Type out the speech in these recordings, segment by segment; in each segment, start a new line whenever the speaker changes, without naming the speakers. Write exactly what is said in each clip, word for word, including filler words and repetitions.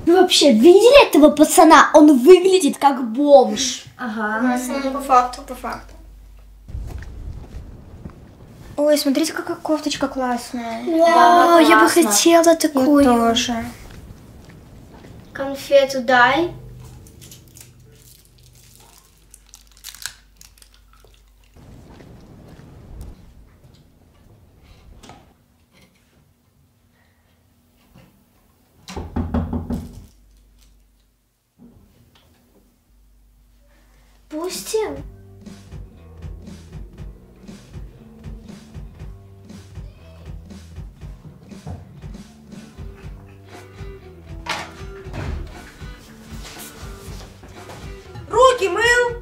Вы вообще видели этого пацана? Он выглядит как бомж.
Ага. Ну, по факту, по факту. Ой, смотрите, какая кофточка классная.
Вау, я бы хотела такую.
Я тоже.
Конфету дай. Пустим.
Руки мыл.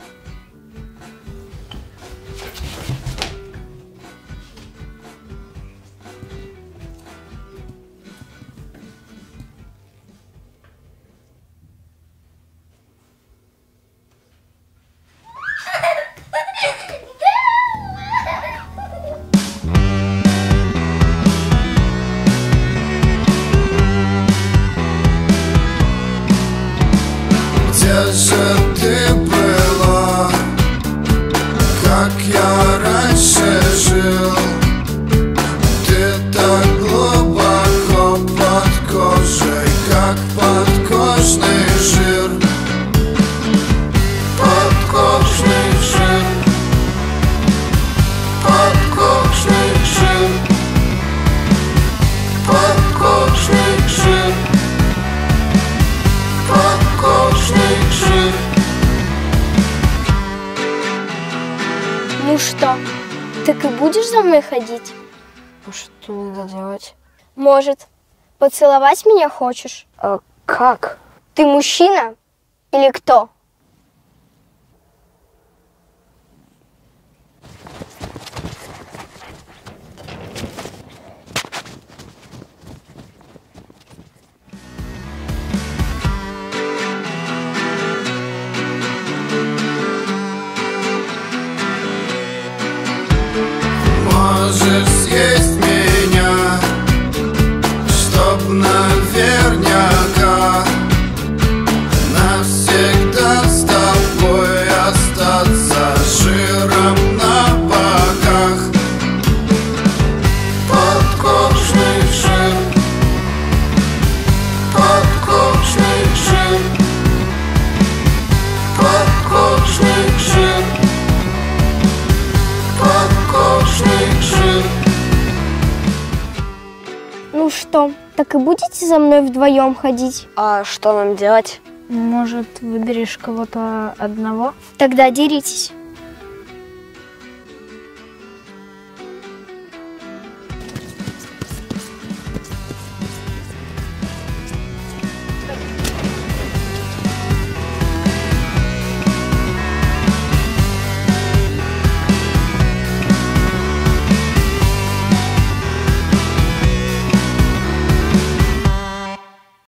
Где же ты была, как я раньше жил? Ты так глубоко под кожей, как подкожный жир. Подкожный жир. Подкожный жир. Подкожный жир. Подкожный жир.
Ну что, так и будешь за мной ходить?
А что надо делать?
Может, поцеловать меня хочешь?
А как?
Ты мужчина или кто?
Можешь съесть меня, чтоб наверняка навсегда с тобой остаться жиром на боках. Подкожный жир. Подкожный жир. Подкожный жир. Подкожный жир.
Ну что, так и будете за мной вдвоем ходить?
А что нам делать?
Может, выберешь кого-то одного?
Тогда деритесь.